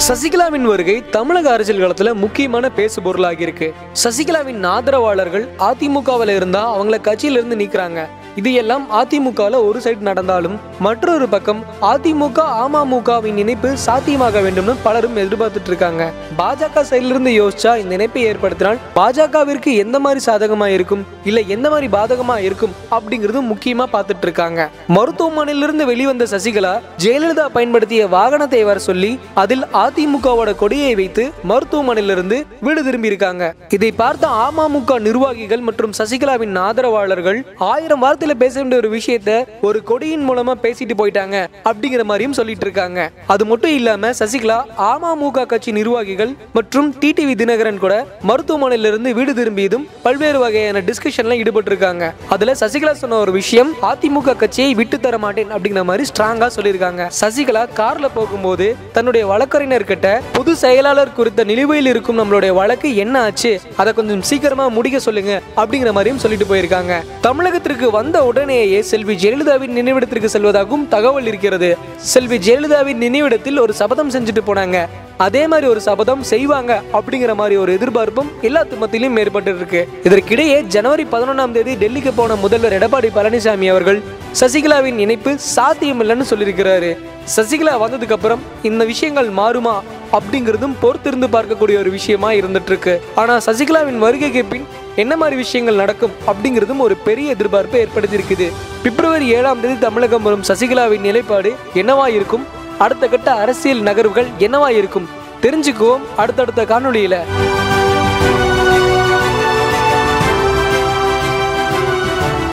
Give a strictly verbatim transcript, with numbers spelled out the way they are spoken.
சசிகலாவின் வருகை தமிழக அரசியல் களத்துல முக்கியமான பேசு பொருளாகி இருக்கு. சசிகலாவின் ஆதரவாளர்கள் அதிமுகவில் இருந்தா அவங்கள கட்சியில இருந்து நீக்குறாங்க. இது எல்லாம் அதிமுகவில் ஒரு சைடு நடந்தாலும் மற்றொரு பக்கம் அதிமுக அமமுகவின் இணைப்பு சாத்தியமாக வேண்டும்னு பலரும் எதிர்பார்த்துட்டு இருக்காங்க. பாஜக சைட்ல இருந்து யோசிச்சா இந்த இணைப்பை ஏற்படுத்தினால் பாஜகவிற்கு எந்த மாதிரி சாதகமா இருக்கும் இல்ல எந்த மாதிரி பாதகமா இருக்கும் அப்படிங்கிறது முக்கியமா பார்த்துட்டு இருக்காங்க. மருத்துவமனையிலிருந்து வெளிவந்த சசிகலா ஜெயலலிதா பயன்படுத்திய வாகனத்தை வர சொல்லி அதில் அதிமுகவோட கொடியை வைத்து மருத்துவமனையிலிருந்து வீடு திரும்பி இருக்காங்க. இதை பார்த்த அமமுக நிர்வாகிகள் மற்றும் சசிகலாவின் ஆதரவாளர்கள் ஆயிரம் வார்த்தை பேச வேண்டிய ஒரு விஷயத்த ஒரு கொடியின் மூலமா பேசிட்டு போயிட்டாங்க அப்படிங்கிற மாதிரியும் சொல்லிட்டு இருக்காங்க. அது மட்டும் இல்லாம சசிகலா அமமுக கட்சி நிர்வாகிகள் மற்றும் டிடிவி தினகரன் கூட மருத்துவமனையிலிருந்து வீடு திரும்பியதும் பல்வேறு வகையான டிஸ்கஷன்ல ஈடுபட்டு இருக்காங்க. அதுல சசிகலா சொன்ன ஒரு விஷயம், அதிமுக கட்சியை விட்டு தர மாட்டேன் அப்படிங்கிற மாதிரி ஸ்ட்ராங்கா சொல்லியிருக்காங்க. சசிகலா கார்ல போகும்போது தன்னுடைய வழக்கறிஞர் கிட்ட பொது செயலாளர் குறித்த நிலுவையில் இருக்கும் நம்மளுடைய வழக்கு என்ன ஆச்சு, அதை கொஞ்சம் சீக்கிரமா முடிக்க சொல்லுங்க அப்படிங்கிற மாதிரியும் சொல்லிட்டு போயிருக்காங்க. தமிழகத்திற்கு வந்த உடனேயே செல்வி ஜெயலலிதாவின் நினைவிடத்திற்கு செல்வதாகவும் தகவல் இருக்கிறது. செல்வி ஜெயலலிதாவின் நினைவிடத்தில் ஒரு சபதம் செஞ்சுட்டு போனாங்க. அதே மாதிரி ஒரு சபதம் செய்வாங்க அப்படிங்கிற மாதிரி ஒரு எதிர்பார்ப்பும் எல்லாத்து மத்தியிலும் ஏற்பட்டு இருக்கு. இதற்கிடையே ஜனவரி பதினொன்றாம் தேதி டெல்லிக்கு போன முதல்வர் எடப்பாடி பழனிசாமி அவர்கள் சசிகலாவின் இணைப்பு சாத்தியம் இல்லைன்னு சொல்லியிருக்கிறாரு. சசிகலா வந்ததுக்கு அப்புறம் இந்த விஷயங்கள் மாறுமா அப்படிங்கிறதும் பொறுத்திருந்து பார்க்கக்கூடிய ஒரு விஷயமா இருந்துட்டு இருக்கு. ஆனா சசிகலாவின் வருகைக்கு பின் என்ன மாதிரி விஷயங்கள் நடக்கும் அப்படிங்கிறதும் ஒரு பெரிய எதிர்பார்ப்பை ஏற்படுத்தி இருக்குது. பிப்ரவரி ஏழாம் தேதி தமிழகம் வரும் சசிகலாவின் நிலைப்பாடு என்னவா இருக்கும், அடுத்த கட்ட அரசியல் நகர்வுகள் என்னவா இருக்கும் தெரிஞ்சுக்குவோம் அடுத்தடுத்த காணொளியில.